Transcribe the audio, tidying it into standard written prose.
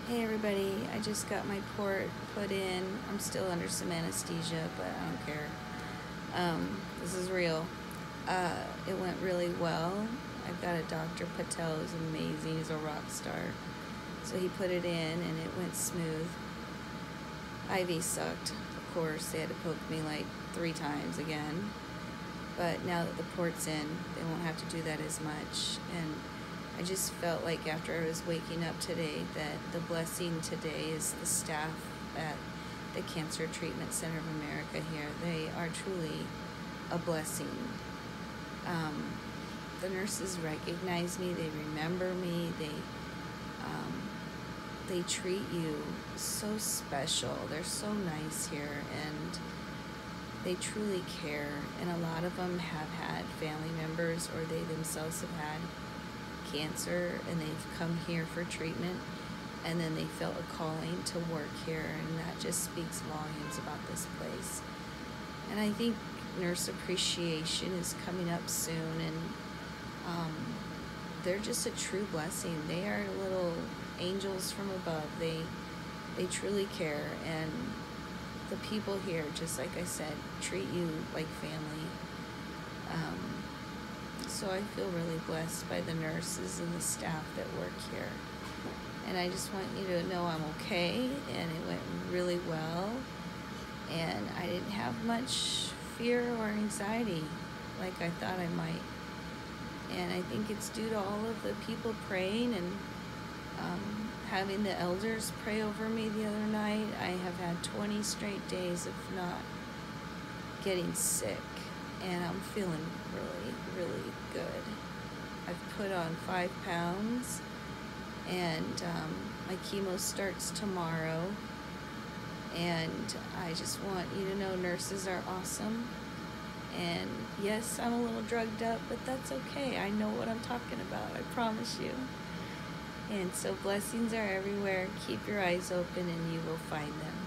Hey everybody, I just got my port put in. I'm still under some anesthesia, but I don't care. This is real. It went really well. I've got a Dr. Patel who's amazing. He's a rock star. So he put it in and it went smooth. IV sucked, of course. They had to poke me like 3 times again. But now that the port's in, they won't have to do that as much. And I just felt like after I was waking up today that the blessing today is the staff at the Cancer Treatment Center of America here. They are truly a blessing. The nurses recognize me, they remember me, they treat you so special. They're so nice here, and they truly care. And a lot of them have had family members, or they themselves have had cancer, and they've come here for treatment, and then they felt a calling to work here, and that just speaks volumes about this place. And I think Nurse Appreciation is coming up soon, and they're just a true blessing. They are little angels from above. They truly care, and the people here, just like I said, treat you like family. So I feel really blessed by the nurses and the staff that work here. And I just want you to know I'm okay, and it went really well. And I didn't have much fear or anxiety like I thought I might. And I think it's due to all of the people praying and having the elders pray over me the other night. I have had 20 straight days of not getting sick, and I'm feeling really, really good. I've put on 5 pounds, and my chemo starts tomorrow. And I just want you to know nurses are awesome. And yes, I'm a little drugged up, but that's okay. I know what I'm talking about, I promise you. And so blessings are everywhere. Keep your eyes open and you will find them.